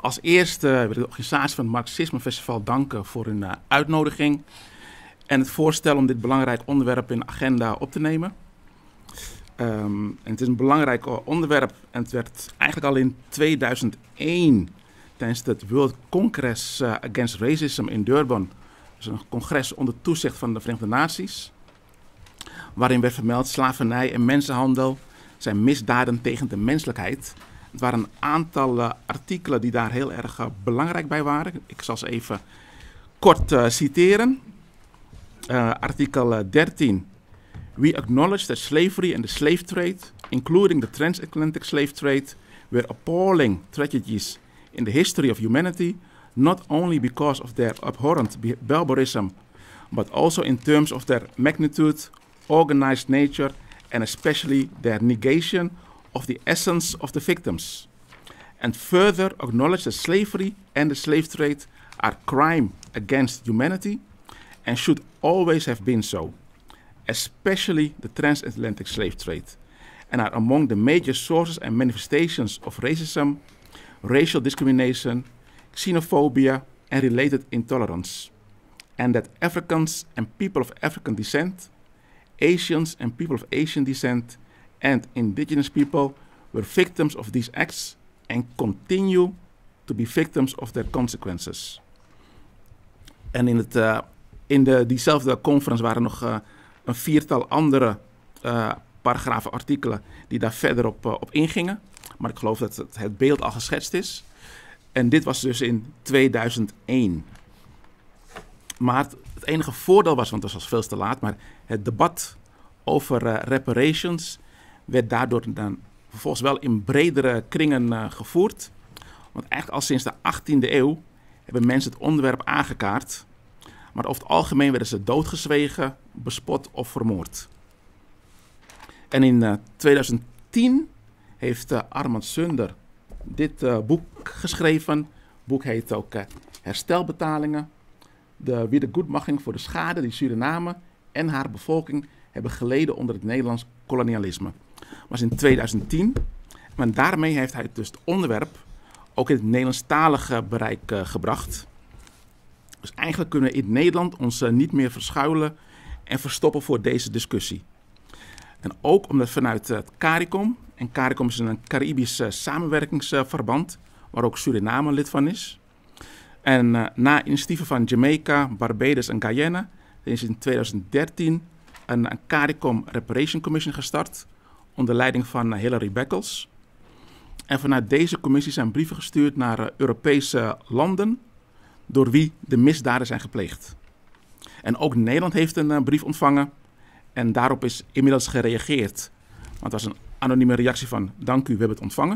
Als eerste wil ik de organisatie van het Marxisme Festival danken voor hun uitnodiging en het voorstel om dit belangrijk onderwerp in de agenda op te nemen. En het is een belangrijk onderwerp en het werd eigenlijk al in 2001 tijdens het World Congress Against Racism in Durban, dus een congres onder toezicht van de Verenigde Naties, waarin werd vermeld slavernij en mensenhandel zijn misdaden tegen de menselijkheid. Het waren een aantal artikelen die daar heel erg belangrijk bij waren. Ik zal ze even kort citeren. Artikel 13. We acknowledge that slavery and the slave trade, including the transatlantic slave trade, were appalling tragedies in the history of humanity, not only because of their abhorrent barbarism, but also in terms of their magnitude, organized nature, and especially their negation of the essence of the victims. And further acknowledge that slavery and the slave trade are crime against humanity and should always have been so, especially the transatlantic slave trade, and are among the major sources and manifestations of racism, racial discrimination, xenophobia, and related intolerance. And that Africans and people of African descent, Asians and people of Asian descent, and indigenous people were victims of these acts and continue to be victims of their consequences. En in diezelfde conference waren nog een viertal andere paragrafen, artikelen die daar verder op ingingen. Maar ik geloof dat het beeld al geschetst is. En dit was dus in 2001. Maar het enige voordeel was, want het was veel te laat, maar het debat over reparations werd daardoor dan vervolgens wel in bredere kringen gevoerd. Want eigenlijk al sinds de 18e eeuw hebben mensen het onderwerp aangekaart. Maar over het algemeen werden ze doodgezwegen, bespot of vermoord. En in 2010 heeft Armand Sunder dit boek geschreven. Het boek heet ook Herstelbetalingen. De wiedergoedmaching voor de schade die Suriname en haar bevolking hebben geleden onder het Nederlands kolonialisme. Dat was in 2010. Maar daarmee heeft hij dus het onderwerp ook in het Nederlandstalige bereik gebracht. Dus eigenlijk kunnen we in Nederland ons niet meer verschuilen en verstoppen voor deze discussie. En ook omdat vanuit het CARICOM, en CARICOM is een Caribisch samenwerkingsverband, waar ook Suriname lid van is. En na initiatieven van Jamaica, Barbados en Guyana is in 2013 een CARICOM Reparation Commission gestart, onder leiding van Hilary Beckles. En vanuit deze commissie zijn brieven gestuurd naar Europese landen, door wie de misdaden zijn gepleegd. En ook Nederland heeft een brief ontvangen en daarop is inmiddels gereageerd. Want het was een anonieme reactie van dank u, we hebben het ontvangen.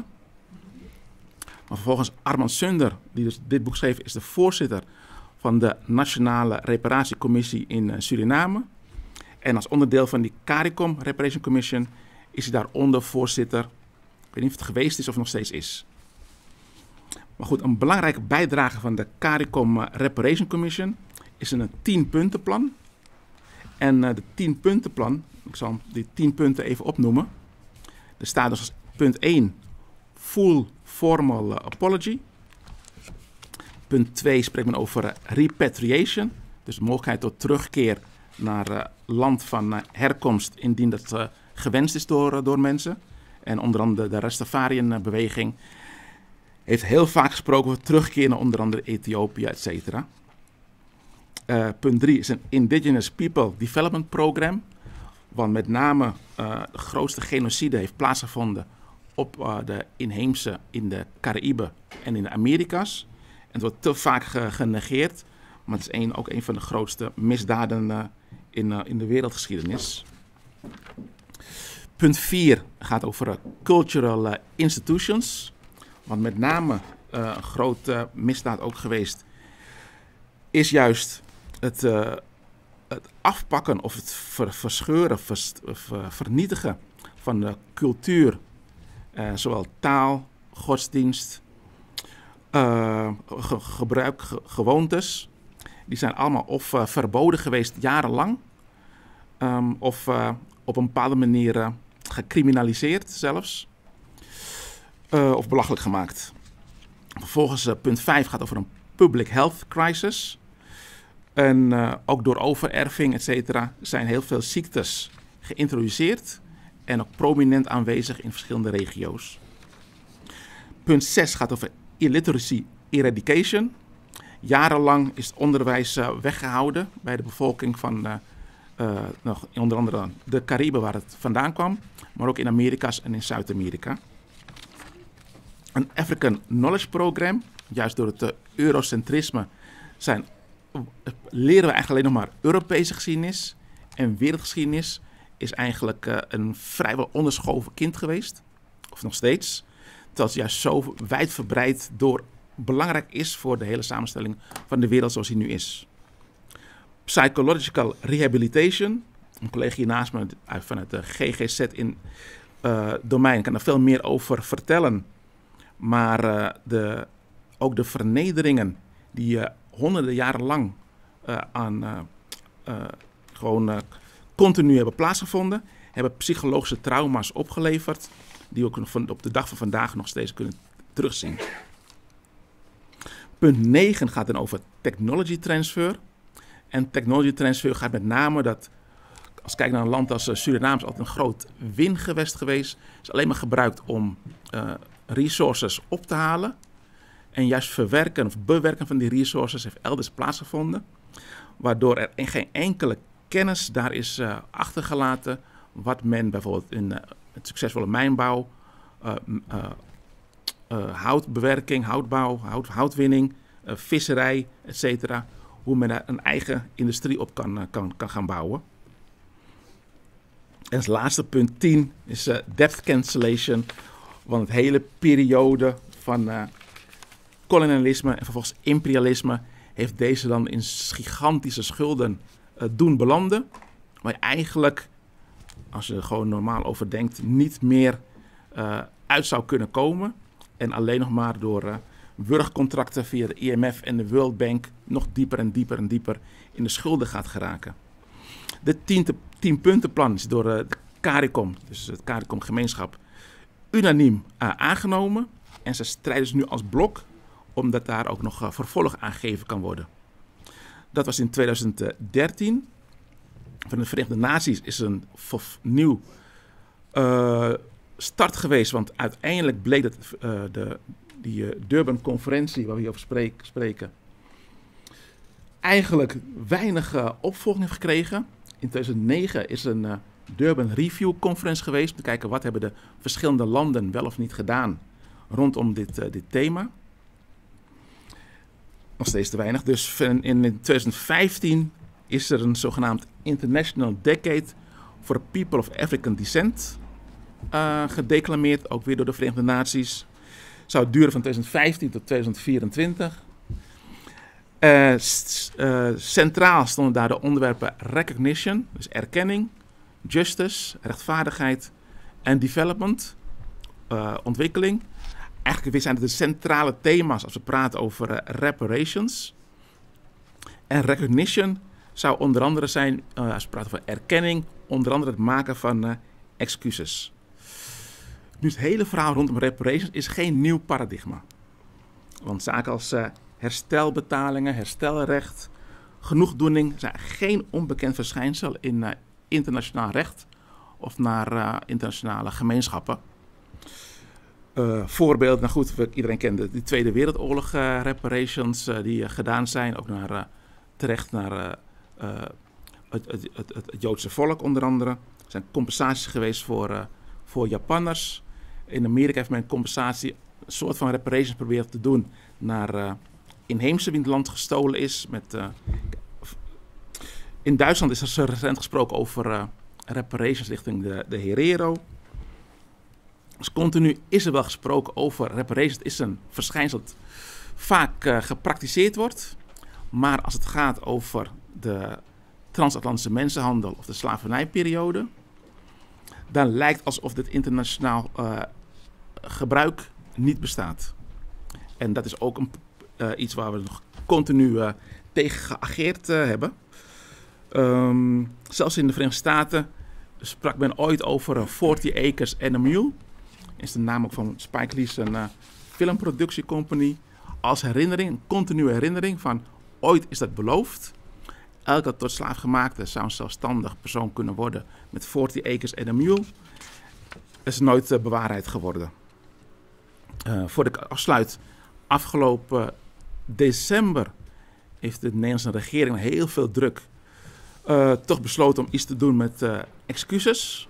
Maar vervolgens Armand Sunder, die dus dit boek schreef, is de voorzitter van de Nationale Reparatiecommissie in Suriname. En als onderdeel van die CARICOM Reparation Commission is hij daaronder voorzitter. Ik weet niet of het geweest is of nog steeds is. Maar goed, een belangrijke bijdrage van de CARICOM Reparation Commission is een 10-puntenplan. En de 10-puntenplan, ik zal die 10 punten even opnoemen. Er staat dus als punt 1, full formal apology. Punt 2 spreekt men over repatriation, dus de mogelijkheid tot terugkeer naar land van herkomst indien dat gewenst is door mensen. En onder andere de Rastafarian-beweging heeft heel vaak gesproken over terugkeer naar onder andere Ethiopië, etc. Punt 3 is een Indigenous People Development Program, want met name de grootste genocide heeft plaatsgevonden op de inheemse in de Caraïben en in de Amerika's. En het wordt te vaak genegeerd, maar het is ook een van de grootste misdaden in de wereldgeschiedenis. Punt 4 gaat over cultural institutions. Want met name een grote misdaad ook geweest is juist het afpakken of het verscheuren, vernietigen van de cultuur. Zowel taal, godsdienst, gebruik, gewoontes. Die zijn allemaal of verboden geweest jarenlang. Of op een bepaalde manier gecriminaliseerd zelfs. Of belachelijk gemaakt. Vervolgens punt 5 gaat over een public health crisis. En ook door overerving, et cetera, zijn heel veel ziektes geïntroduceerd en ook prominent aanwezig in verschillende regio's. Punt 6 gaat over illiteracy eradication. Jarenlang is het onderwijs weggehouden bij de bevolking van onder andere de Cariben waar het vandaan kwam, maar ook in Amerika's en in Zuid-Amerika. Een African Knowledge Program, juist door het eurocentrisme leren we eigenlijk alleen nog maar Europese geschiedenis en wereldgeschiedenis is eigenlijk een vrijwel onderschoven kind geweest, of nog steeds, terwijl het juist zo wijdverbreid belangrijk is voor de hele samenstelling van de wereld zoals die nu is. Psychological Rehabilitation, een collega hier naast me vanuit de GGZ in domein kan er veel meer over vertellen, maar ook de vernederingen die honderden jaren lang continu hebben plaatsgevonden, hebben psychologische trauma's opgeleverd, die we op de dag van vandaag nog steeds kunnen terugzien. Punt 9 gaat dan over technology transfer. En technology transfer gaat met name dat, als je kijkt naar een land als Suriname, is altijd een groot wingewest geweest. Is alleen maar gebruikt om resources op te halen. En juist verwerken of bewerken van die resources heeft elders plaatsgevonden. Waardoor er geen enkele kennis daar is achtergelaten wat men bijvoorbeeld in het succesvolle mijnbouw, houtbewerking, houtbouw, houtwinning, visserij, etc. Hoe men daar een eigen industrie op kan gaan bouwen. En als laatste punt 10 is debt cancellation. Want het hele periode van kolonialisme en vervolgens imperialisme heeft deze dan in gigantische schulden doen belanden. Maar je eigenlijk, als je er gewoon normaal over denkt, niet meer uit zou kunnen komen. En alleen nog maar door wurgcontracten via de IMF en de World Bank nog dieper en dieper en dieper in de schulden gaat geraken. De 10-puntenplan is door de CARICOM, dus het CARICOM gemeenschap, unaniem aangenomen. En ze strijden dus nu als blok, omdat daar ook nog vervolg aan gegeven kan worden. Dat was in 2013. Van de Verenigde Naties is een nieuw start geweest, want uiteindelijk bleek dat die Durban-conferentie waar we hier over spreken eigenlijk weinig opvolging heeft gekregen. In 2009 is een Durban Review Conference geweest om te kijken wat hebben de verschillende landen wel of niet gedaan rondom dit thema. Nog steeds te weinig. Dus in 2015 is er een zogenaamd International Decade for People of African Descent gedeclameerd, ook weer door de Verenigde Naties. Zou het duren van 2015 tot 2024. Centraal stonden daar de onderwerpen recognition, dus erkenning, justice, rechtvaardigheid en development, ontwikkeling. Eigenlijk zijn het de centrale thema's als we praten over reparations. En recognition zou onder andere zijn, als we praten over erkenning, onder andere het maken van excuses. Nu het hele verhaal rondom reparations is geen nieuw paradigma. Want zaken als herstelbetalingen, herstelrecht, genoegdoening zijn geen onbekend verschijnsel in internationaal recht of naar internationale gemeenschappen. Voorbeeld, nou goed, iedereen kent de Tweede Wereldoorlog reparations die gedaan zijn, ook terecht naar het Joodse volk onder andere. Er zijn compensaties geweest voor Japanners. In Amerika heeft men compensatie, een soort van reparations proberen te doen naar inheemse wie het land gestolen is. In Duitsland is er recent gesproken over reparations richting de Herero. Dus continu is er wel gesproken over reparations. Het is een verschijnsel dat vaak gepraktiseerd wordt. Maar als het gaat over de transatlantische mensenhandel of de slavernijperiode, dan lijkt het alsof dit internationaal gebruik niet bestaat. En dat is ook iets waar we nog continu tegen geageerd hebben. Zelfs in de Verenigde Staten sprak men ooit over 40 acres and a mule. Is de naam ook van Spike Lee's filmproductiecompany. als herinnering, een continue herinnering van ooit is dat beloofd. Elke tot slaafgemaakte zou een zelfstandig persoon kunnen worden met 40 acres en een mule. Dat is nooit bewaarheid geworden. Voordat ik afsluit, afgelopen december heeft de Nederlandse regering heel veel druk toch besloten om iets te doen met excuses.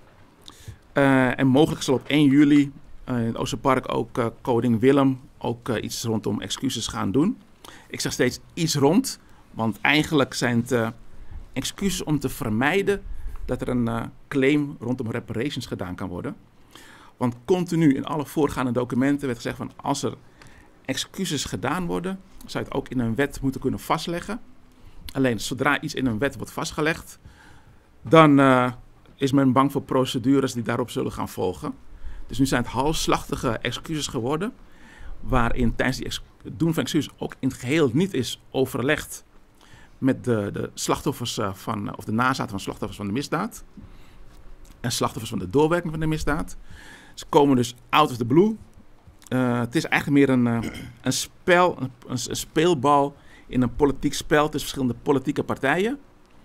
En mogelijk zal op 1 juli in het Oosterpark ook koning Willem ook iets rondom excuses gaan doen. Ik zeg steeds iets rond, want eigenlijk zijn het excuses om te vermijden dat er een claim rondom reparations gedaan kan worden. Want continu in alle voorgaande documenten werd gezegd van als er excuses gedaan worden, zou je het ook in een wet moeten kunnen vastleggen. Alleen zodra iets in een wet wordt vastgelegd, dan is men bang voor procedures die daarop zullen gaan volgen. Dus nu zijn het halfslachtige excuses geworden, waarin tijdens het doen van excuses ook in het geheel niet is overlegd met de slachtoffers of de nazaten van slachtoffers van de misdaad en slachtoffers van de doorwerking van de misdaad. Ze komen dus out of the blue. Het is eigenlijk meer een spel, een speelbal in een politiek spel tussen verschillende politieke partijen.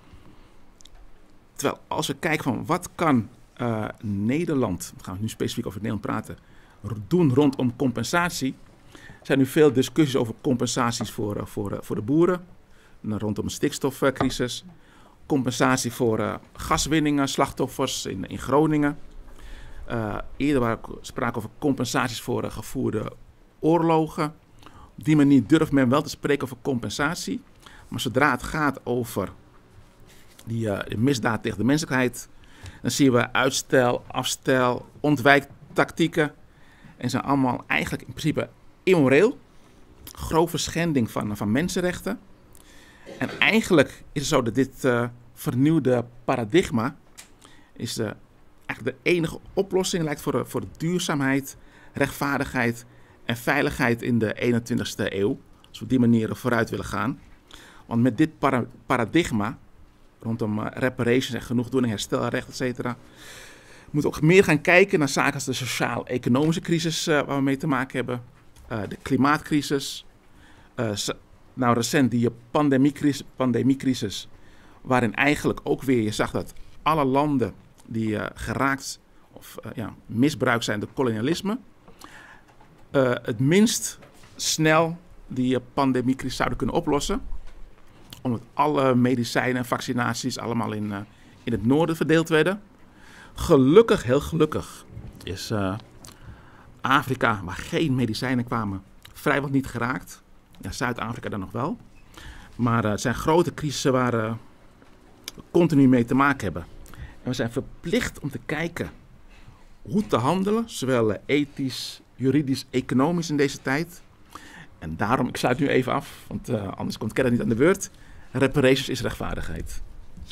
Terwijl als we kijken van wat kan Nederland, we gaan nu specifiek over Nederland praten, doen rondom compensatie. Er zijn nu veel discussies over compensaties voor de boeren, rondom de stikstofcrisis. Compensatie voor gaswinningen, slachtoffers in Groningen. Eerder waren sprake over compensaties voor gevoerde oorlogen. Op die manier durft men wel te spreken over compensatie. Maar zodra het gaat over de misdaad tegen de menselijkheid, dan zien we uitstel, afstel, ontwijktactieken. En zijn allemaal eigenlijk in principe immoreel. Grove schending van mensenrechten. En eigenlijk is het zo dat dit vernieuwde paradigma is eigenlijk de enige oplossing lijkt voor de duurzaamheid, rechtvaardigheid en veiligheid in de 21ste eeuw. Als we op die manier vooruit willen gaan. Want met dit paradigma rondom reparations en genoegdoening, herstelrecht, etc. moeten we ook meer gaan kijken naar zaken als de sociaal-economische crisis waar we mee te maken hebben. De klimaatcrisis. Nou recent die pandemiecrisis. Waarin eigenlijk ook weer je zag dat alle landen die geraakt of misbruikt zijn door kolonialisme, het minst snel die pandemiecrisis zouden kunnen oplossen. Omdat alle medicijnen en vaccinaties allemaal in het noorden verdeeld werden. Gelukkig, heel gelukkig, is Afrika, waar geen medicijnen kwamen, vrijwel niet geraakt. Ja, Zuid-Afrika dan nog wel. Maar het zijn grote crisissen waar we continu mee te maken hebben. En we zijn verplicht om te kijken hoe te handelen, zowel ethisch, juridisch, economisch in deze tijd. En daarom, ik sluit nu even af, want anders komt Kenneth niet aan de beurt. Reparations is rechtvaardigheid.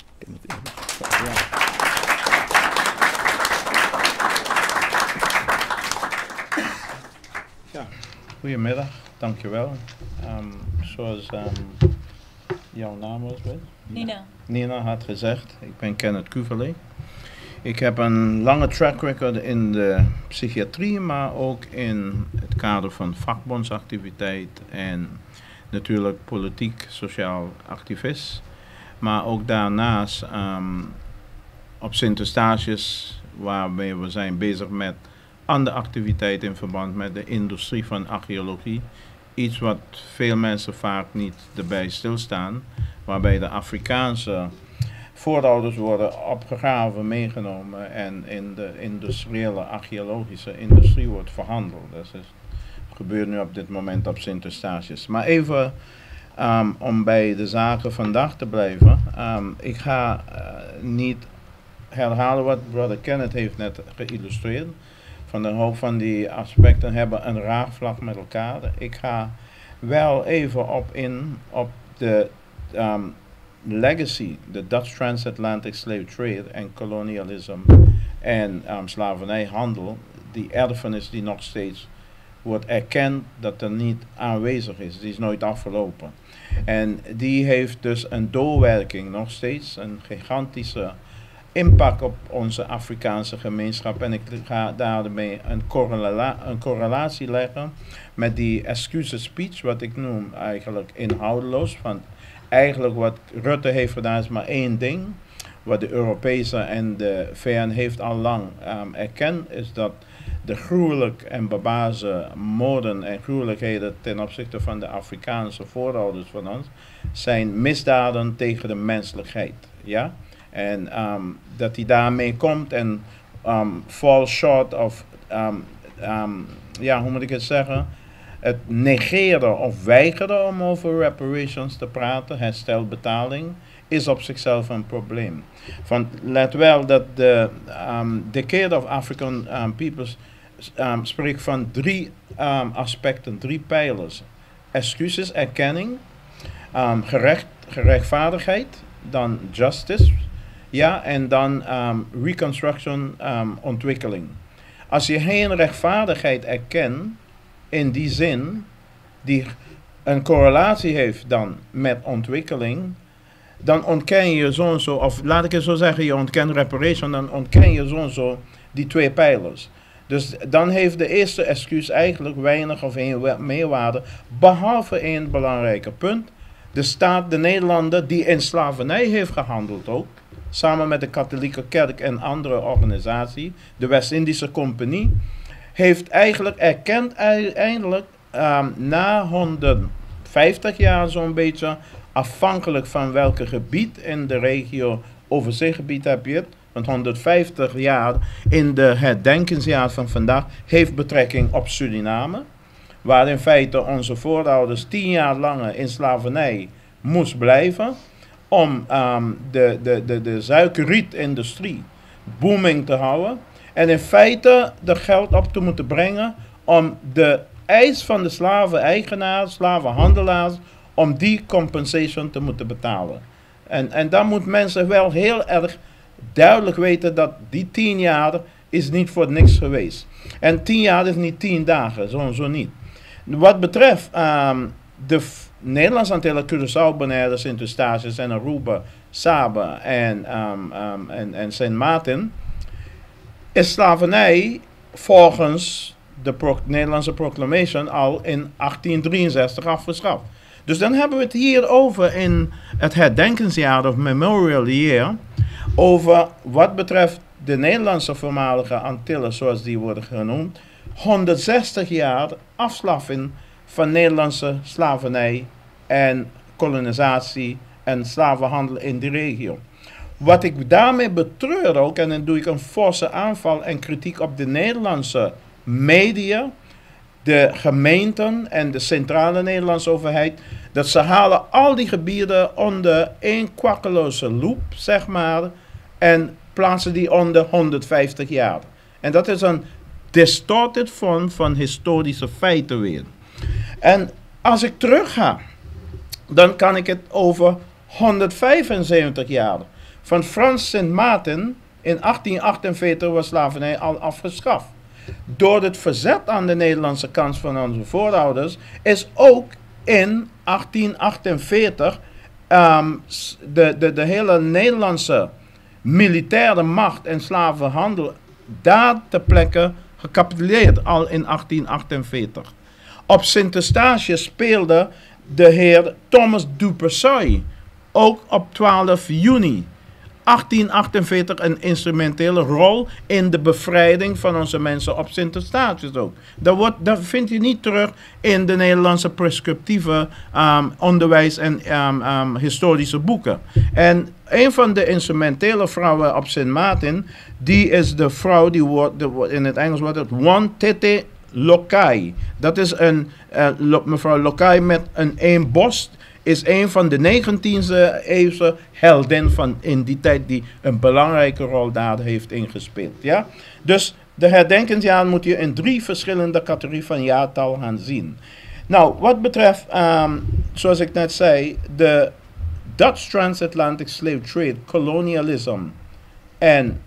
Ja. Goedemiddag, dankjewel. Zoals jouw naam was, weet? Nina. Nina had gezegd, ik ben Kenneth Kuverlee. Ik heb een lange track record in de psychiatrie, maar ook in het kader van vakbondsactiviteit en natuurlijk politiek, sociaal activist. Maar ook daarnaast op Sint-Eustatius, waarmee we zijn bezig met andere activiteiten in verband met de industrie van archeologie. Iets wat veel mensen vaak niet erbij stilstaan, waarbij de Afrikaanse voorouders worden opgegraven, meegenomen en in de industriële archeologische industrie wordt verhandeld. Dat gebeurt nu op dit moment op Sint-Eustatius. Maar even om bij de zaken vandaag te blijven. Ik ga niet herhalen wat brother Kenneth heeft net geïllustreerd. Van een hoop van die aspecten hebben een raakvlak met elkaar. Ik ga wel even op de legacy, de Dutch Transatlantic Slave Trade en kolonialisme en slavernijhandel, die erfenis die nog steeds wordt erkend dat er niet aanwezig is. Die is nooit afgelopen. En die heeft dus een doorwerking nog steeds, een gigantische impact op onze Afrikaanse gemeenschap. En ik ga daarmee een correlatie leggen met die excuse speech, wat ik noem eigenlijk inhoudeloos. Want eigenlijk wat Rutte heeft gedaan is maar één ding. Wat de Europese en de VN heeft al lang erkend, is dat de gruwelijk en barbaarse moorden en gruwelijkheden ten opzichte van de Afrikaanse voorouders van ons, zijn misdaden tegen de menselijkheid. Ja? En dat hij daarmee komt en fall short of, ja, hoe moet ik het zeggen? Het negeren of weigeren om over reparations te praten, herstelbetaling, is op zichzelf een probleem. Want let wel dat de Decade of African Peoples spreekt van drie aspecten, drie pijlers. Excuses, erkenning, gerechtvaardigheid, dan justice, ja, en dan reconstruction, ontwikkeling. Als je geen rechtvaardigheid erkent, in die zin, die een correlatie heeft dan met ontwikkeling, dan ontken je zo en zo, of laat ik het zo zeggen, je ontkent reparation, dan ontken je zo en zo die twee pijlers. Dus dan heeft de eerste excuus eigenlijk weinig of geen meerwaarde, behalve één belangrijke punt. De staat, de Nederlander, die in slavernij heeft gehandeld ook, samen met de katholieke kerk en andere organisaties, de West-Indische Compagnie, heeft eigenlijk erkend eindelijk na 150 jaar zo'n beetje, afhankelijk van welke gebied in de regio overzeegebied heb je het, want 150 jaar in de herdenkingsjaar van vandaag heeft betrekking op Suriname, waar in feite onze voorouders 10 jaar langer in slavernij moest blijven om de suikerrietindustrie booming te houden en in feite er geld op te moeten brengen om de eis van de slaven-eigenaars, slavenhandelaars, om die compensation te moeten betalen. En dan moet mensen wel heel erg duidelijk weten dat die 10 jaar is niet voor niks geweest. En 10 jaar is niet 10 dagen, zo niet. Wat betreft de Nederlandse Antillen, Curaçao, Bonaire, Sint-Eustatius en Aruba, Saba en Sint Maarten, is slavernij volgens de Nederlandse Proclamation al in 1863 afgeschaft. Dus dan hebben we het hier over in het herdenkingsjaar of Memorial Year, over wat betreft de Nederlandse voormalige Antillen, zoals die worden genoemd, 160 jaar afschaffing van Nederlandse slavernij en kolonisatie en slavenhandel in die regio. Wat ik daarmee betreur ook, en dan doe ik een forse aanval en kritiek op de Nederlandse media, de gemeenten en de centrale Nederlandse overheid, dat ze halen al die gebieden onder één kwakkeloze loep, zeg maar, en plaatsen die onder 150 jaar. En dat is een distorted vorm van historische feiten weer. En als ik terug ga, dan kan ik het over 175 jaar. Van Frans Sint Maarten in 1848 was slavernij al afgeschaft. Door het verzet aan de Nederlandse kant van onze voorouders is ook in 1848 de hele Nederlandse militaire macht en slavenhandel daar ter plekke gecapituleerd, al in 1848. Op Sint-Eustatius speelde de heer Thomas du Percy ook op 12 juni 1848 een instrumentele rol in de bevrijding van onze mensen op Sint-Eustatius ook. Dat vind je niet terug in de Nederlandse prescriptieve onderwijs en historische boeken. En een van de instrumentele vrouwen op Sint Maarten, die is de vrouw, die wordt in het Engels wordt het Wantete Lokai. Dat is een mevrouw Lokai met een borst. Is een van de 19e eeuwse heldin van in die tijd die een belangrijke rol daar heeft ingespeeld. Ja? Dus de herdenkingsjaar moet je in 3 verschillende categorieën van jaartal gaan zien. Nou, wat betreft, zoals ik net zei, de Dutch Transatlantic Slave Trade, colonialism en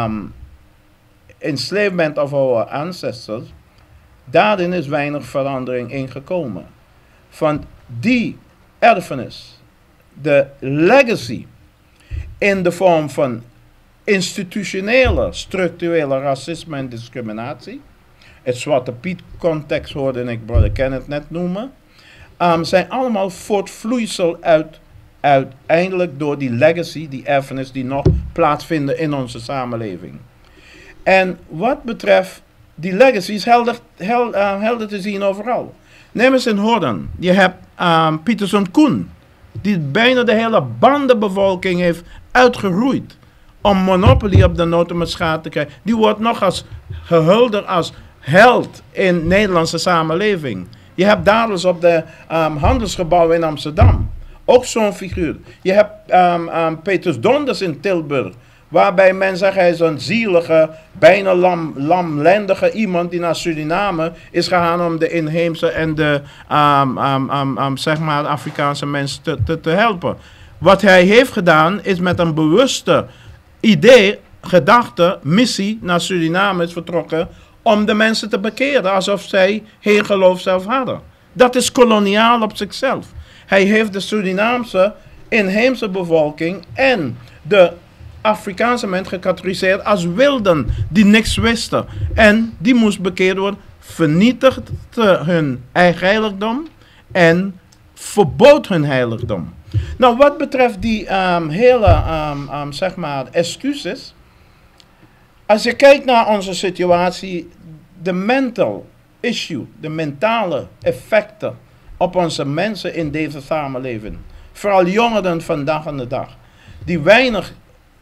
enslavement of our ancestors, daarin is weinig verandering ingekomen. Van die erfenis, de legacy, in de vorm van institutionele, structurele racisme en discriminatie. Het Zwarte Piet context hoorde ik brother Kenneth net noemen. Zijn allemaal voortvloeisel uiteindelijk door die legacy, die erfenis die nog plaatsvinden in onze samenleving. En wat betreft die legacy is helder te zien overal. Neem eens in Hoorn. Je hebt Pieterson Koen, die bijna de hele bandenbevolking heeft uitgeroeid om monopolie op de notenmetschaat te krijgen. Die wordt nog als gehuldigd als held in Nederlandse samenleving. Je hebt dadelijk op de handelsgebouwen in Amsterdam ook zo'n figuur. Je hebt Peters Donders in Tilburg, waarbij men zegt hij is een zielige, bijna lamlendige iemand die naar Suriname is gegaan om de inheemse en de zeg maar Afrikaanse mensen te helpen. Wat hij heeft gedaan is met een bewuste idee, gedachte, missie naar Suriname is vertrokken om de mensen te bekeren alsof zij geen geloof zelf hadden. Dat is koloniaal op zichzelf. Hij heeft de Surinaamse inheemse bevolking en de Afrikaanse mensen gecategoriseerd als wilden die niks wisten. En die moest bekeerd worden, vernietigde hun eigen heiligdom en verbood hun heiligdom. Nou, wat betreft die hele, zeg maar, excuses. Als je kijkt naar onze situatie, de mental issue, de mentale effecten op onze mensen in deze samenleving. Vooral jongeren vandaag aan de dag. Die weinig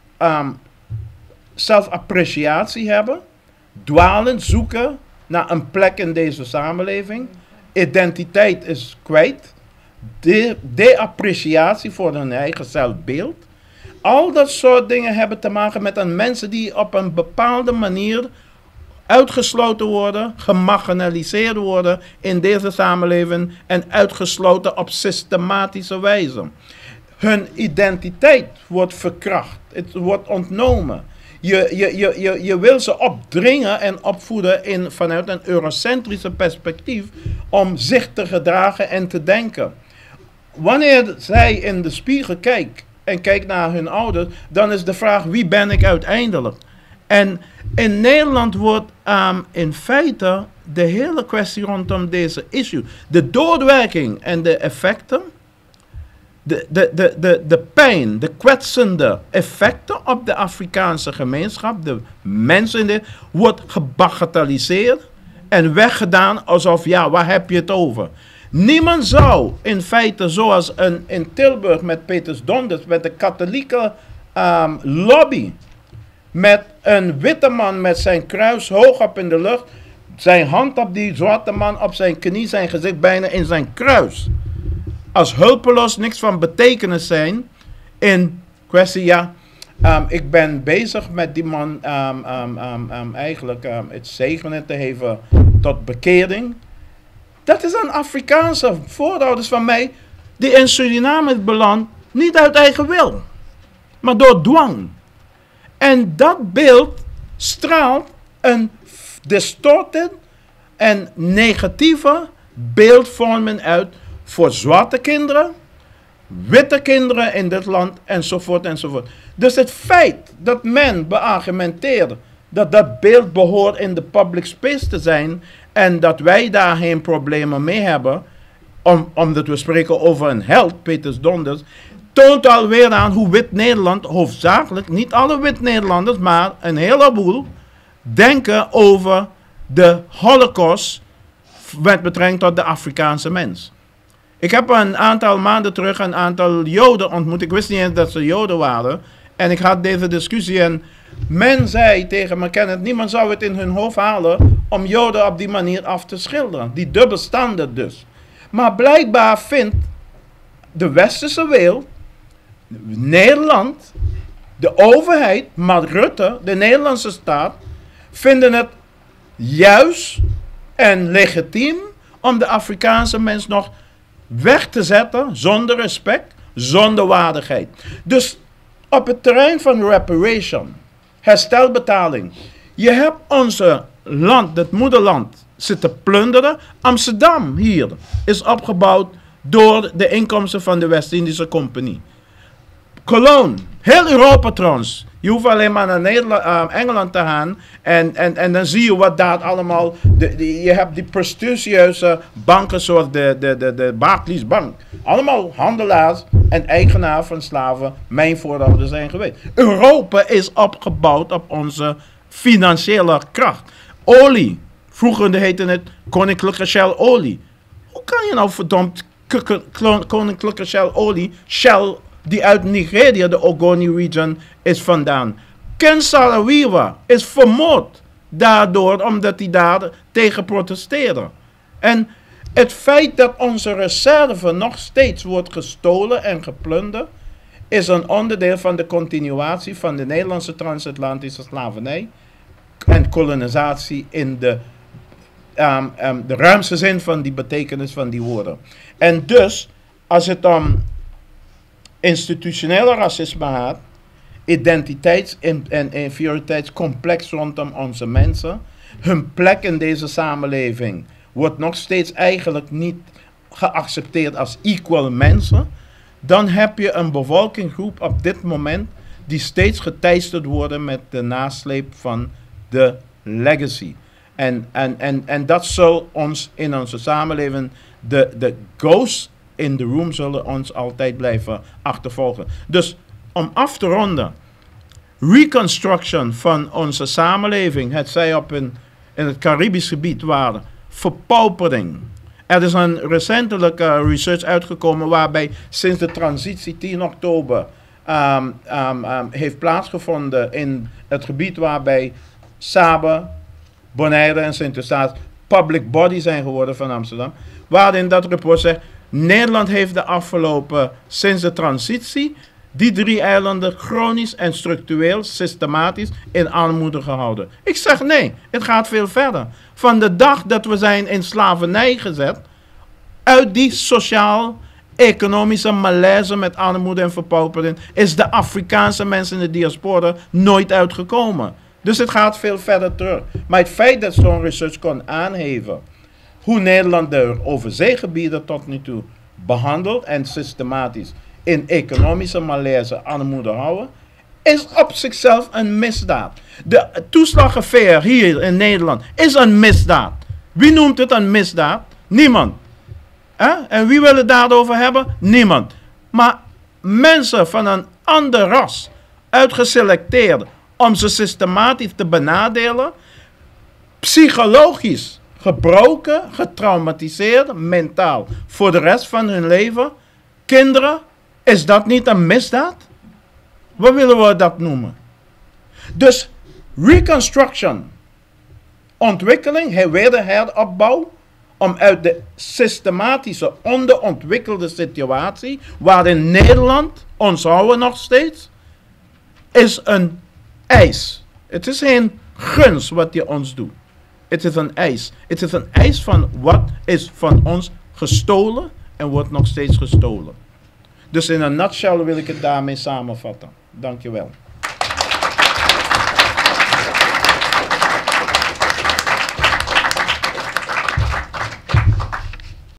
zelfappreciatie hebben. Dwalen, zoeken naar een plek in deze samenleving. Identiteit is kwijt. De-appreciatie voor hun eigen zelfbeeld. Al dat soort dingen hebben te maken met een mensen die op een bepaalde manier uitgesloten worden, gemarginaliseerd worden in deze samenleving en uitgesloten op systematische wijze. Hun identiteit wordt verkracht, het wordt ontnomen. Je wil ze opdringen en opvoeden vanuit een eurocentrische perspectief om zich te gedragen en te denken. Wanneer zij in de spiegel kijkt naar hun ouders, dan is de vraag wie ben ik uiteindelijk? En in Nederland wordt in feite de hele kwestie rondom deze issue, de doorwerking en de effecten, de pijn, de kwetsende effecten op de Afrikaanse gemeenschap, de mensen wordt gebagatelliseerd en weggedaan alsof, ja, waar heb je het over? Niemand zou in feite zoals in Tilburg met Peters Donders, met de katholieke lobby, met een witte man met zijn kruis hoog op in de lucht, zijn hand op die zwarte man op zijn knie, zijn gezicht bijna in zijn kruis. Als hulpeloos niks van betekenis zijn in kwestie, ja, ik ben bezig met die man eigenlijk het zegenen te geven tot bekering. Dat is een Afrikaanse voorouders van mij die in Suriname is beland, niet uit eigen wil, maar door dwang. En dat beeld straalt een distorted en negatieve beeldvorming uit voor zwarte kinderen, witte kinderen in dit land, enzovoort, enzovoort. Dus het feit dat men beargumenteert dat dat beeld behoort in de public space te zijn en dat wij daar geen problemen mee hebben, omdat we spreken over een held, Peters Donders, toont alweer aan hoe wit Nederland, hoofdzakelijk, niet alle wit Nederlanders, maar een heleboel, denken over de Holocaust met betrekking tot de Afrikaanse mens. Ik heb een aantal maanden terug een aantal Joden ontmoet. Ik wist niet eens dat ze Joden waren. En ik had deze discussie en men zei tegen me, Kenneth, niemand zou het in hun hoofd halen om Joden op die manier af te schilderen. Die dubbelstandard dus. Maar blijkbaar vindt de westerse wereld, Nederland, de overheid, Mark Rutte, de Nederlandse staat, vinden het juist en legitiem om de Afrikaanse mens nog weg te zetten zonder respect, zonder waardigheid. Dus op het terrein van reparation, herstelbetaling, je hebt onze land, het moederland, zitten plunderen. Amsterdam hier is opgebouwd door de inkomsten van de West-Indische Compagnie. Cologne, heel Europa trouwens, Je hoeft alleen maar naar Engeland te gaan en dan zie je wat daar allemaal... je hebt die prestigieuze banken zoals de Barclays Bank. Allemaal handelaars en eigenaar van slaven, mijn voorouders zijn geweest. Europa is opgebouwd op onze financiële kracht. Olie. Vroeger heette het Koninklijke Shell Olie. Hoe kan je nou verdomd Koninklijke Shell Olie, Shell die uit Nigeria, de Ogoni region, is vandaan. Ken Saro-Wiwa is vermoord daardoor, omdat hij daar tegen protesteerde. En het feit dat onze reserve nog steeds wordt gestolen en geplunderd, is een onderdeel van de continuatie van de Nederlandse transatlantische slavernij en kolonisatie in de ruimste zin van die betekenis van die woorden. En dus, als het om institutionele racisme gaat, identiteits- en inferioriteitscomplex rondom onze mensen, hun plek in deze samenleving wordt nog steeds eigenlijk niet geaccepteerd als equal mensen, dan heb je een bevolkingsgroep op dit moment die steeds geteisterd worden met de nasleep van de legacy. En dat zal ons in onze samenleving, de ghosts in the room zullen ons altijd blijven achtervolgen. Dus om af te ronden, reconstruction van onze samenleving, het zij in het Caribisch gebied waar verpaupering. Er is een recentelijke research uitgekomen waarbij sinds de transitie 10 oktober heeft plaatsgevonden in het gebied waarbij Saba, Bonaire en Sint-Eustatius public body zijn geworden van Amsterdam. Waarin dat rapport zegt, Nederland heeft de afgelopen, sinds de transitie, die 3 eilanden chronisch en structureel, systematisch in armoede gehouden. Ik zeg nee, het gaat veel verder. Van de dag dat we zijn in slavernij gezet, uit die sociaal-economische malaise met armoede en verpaupering, is de Afrikaanse mensen in de diaspora nooit uitgekomen. Dus het gaat veel verder terug. Maar het feit dat zo'n research kon aangeven hoe Nederland de overzeegebieden tot nu toe behandelt en systematisch in economische malaise armoede houden, is op zichzelf een misdaad. De toeslagaffaire hier in Nederland is een misdaad. Wie noemt het een misdaad? Niemand. En wie wil het daarover hebben? Niemand. Maar mensen van een ander ras, uitgeselecteerd om ze systematisch te benadelen, psychologisch gebroken, getraumatiseerd, mentaal, voor de rest van hun leven, kinderen, is dat niet een misdaad? Wat willen we dat noemen? Dus reconstruction, ontwikkeling, wederheropbouw, om uit de systematische, onderontwikkelde situatie, waarin Nederland, ons houden nog steeds, is een eis. Het is geen gunst wat je ons doet. Het is een eis. Het is een eis van wat is van ons gestolen en wordt nog steeds gestolen. Dus in een nutshell wil ik het daarmee samenvatten. Dankjewel.